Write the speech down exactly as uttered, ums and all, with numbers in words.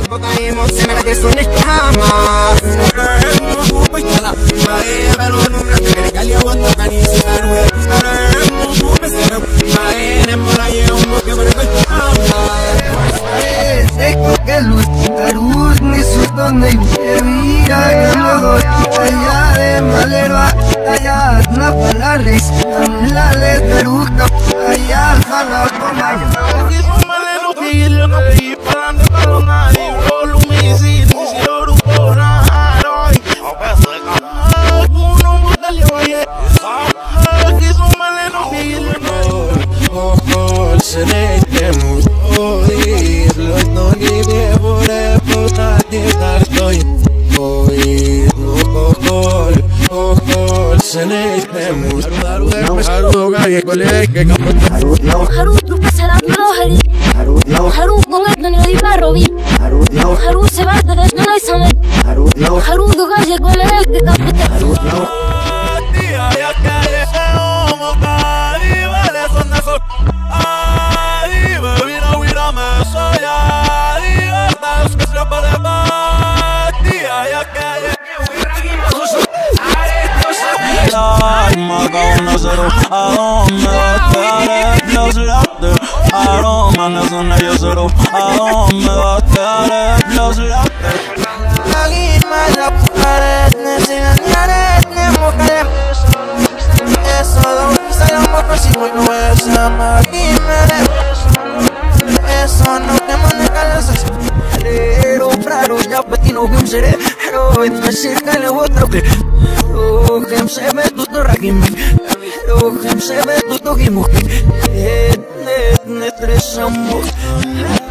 Tampoco caímos, se me la que son jamás. Donde vivía que luego allá de malero allá la palabra la letra ruta allá jala con allá malero que yo no vi para no para nadie solo me si si oro por nada uno modelo oye que son malero que yo no oh se le temo hoy lo no ni de por puta estoy hoy no col col se le temo haru gaye kole ke haru tu pasará no hari haru con el no ni va robi haru se va de no hay sabe haru do gaye kole ke kapita tía ya que como cari vale son de sol ay mira mira me soy ay hartas que se para tía ya que ay maga no zero a me va a los latte aroma no son ellos zero a me va a los latte alguien más la pared necesitan ni mujer eso sabemos que si muy no es la eso no te maneja las pero claro ya petino que un seré pero es cerca le otro que Rohem se ve tutto ragim Rohem se ve tutto gimuh Net net net tres amor